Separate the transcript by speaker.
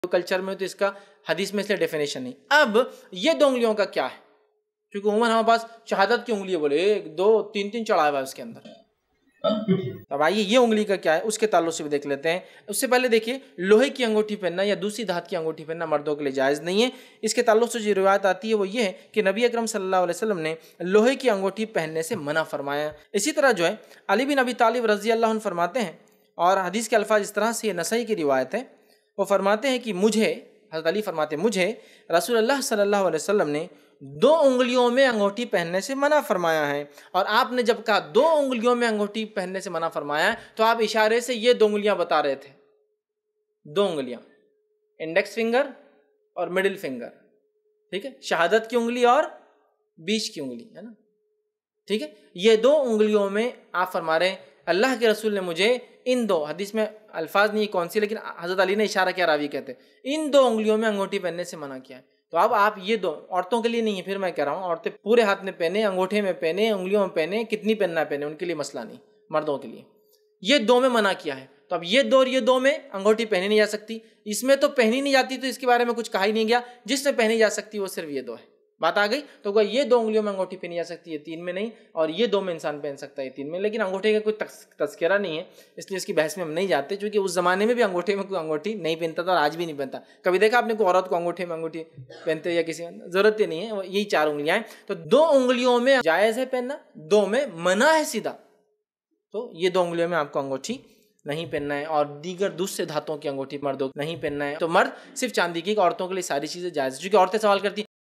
Speaker 1: Culture میں تو اس کا حدیث میں اس لیے ڈیفینیشن نہیں. اب یہ 2 انگلیوں کا کیا ہے؟ کیونکہ عموماً ہمارے پاس شہادت کی انگلی بولے 1 2 3 چڑھا ہوا ہے اس کے اندر. اب آئیے یہ انگلی کا کیا ہے اس کے تعلق سے بھی دیکھ لیتے ہیں. اس سے پہلے دیکھیے لوہے کی انگوٹھی پہننا یا دوسری دھات کی انگوٹھی پہننا مردوں کے لیے جائز نہیں ہے. اس کے تعلق سے جو روایت آتی ہے وہ یہ ہے کہ نبی اکرم صلی اللہ علیہ وسلم نے لوہے کی انگوٹھی پہننے سے منع فرمایا. اسی طرح جو ہے علی بن ابی طالب رضی اللہ عنہ فرماتے ہیں، اور حدیث کے الفاظ اس طرح سے، یہ نسائی کی روایت ہے، وہ فرماتے ہیں کہ مجھے، حضرت علی فرماتے ہیں مجھے رسول اللہ صلی اللہ علیہ وسلم نے 2 انگلیوں میں انگوٹھی پہننے سے منع فرمایا ہے. اور آپ نے جب کہا 2 انگلیوں میں انگوٹھی پہننے سے منع فرمایا ہے تو آپ اشارے سے یہ 2 انگلیاں بتا رہے تھے. 2 انگلیاں، انڈیکس فنگر اور مڈل فنگر، ٹھیک ہے، شہادت کی انگلی اور بیچ کی انگلی ہے نا، ٹھیک ہے. یہ 2 انگلیوں میں آپ فرما رہے ہیں اللہ کے رسول نے مجھے ان 2، حدیث میں الفاظ نہیں کون سی، لیکن حضرت علی نے اشارہ کیا، راوی کہتے ہیں ان 2 انگلیوں میں انگوٹھی پہننے سے منع کیا ہے. تو اب آپ یہ 2 عورتوں کے لیے نہیں ہے، پھر میں کہہ رہا ہوں عورتیں پورے ہاتھ میں پہنے، انگوٹھے میں پہنے، انگلیوں میں پہنے، کتنی پہننا ہے پہنے، ان کے لیے مسئلہ نہیں. مردوں کے لیے یہ 2 میں منع کیا ہے. تو اب یہ 2 اور یہ 2 میں انگوٹھی پہنی نہیں جا سکتی. اس میں تو پہنی نہیں جاتی تو اس کے بارے میں کچھ کہا ہی نہیں گیا. جس میں پہنی جا سکتی وہ صرف یہ 2 ہے. بات آ گئی. تو یہ 2 انگلیوں میں انگوٹھی پہنی جا سکتی ہے، 3 میں نہیں، اور یہ 2 میں انسان پہن سکتا ہے، 3 میں. لیکن انگوٹھے کا کوئی تذکرہ نہیں ہے، اس لیے اس کی بحث میں ہم نہیں جاتے، چونکہ اس زمانے میں بھی انگوٹھے میں کوئی انگوٹھی نہیں پہنتا تھا اور آج بھی نہیں پہنتا. کبھی دیکھا آپ نے کوئی عورت کو انگوٹھے میں انگوٹھی پہنتے یا کسی ضرورت ہی نہیں ہے. یہی 4 انگلیاں ہیں. تو 2 انگلیوں میں جائز ہے پہننا، 2 میں منع ہے سیدھا. تو یہ 2 انگلیوں میں آپ کو انگوٹھی نہیں پہننا ہے، اور دیگر دوسرے دھاتوں کی انگوٹھی مردوں کو نہیں پہننا ہے. تو مرد صرف چاندی کی، عورتوں کے لیے ساری چیزیں جائز. چونکہ عورتیں سوال کرتی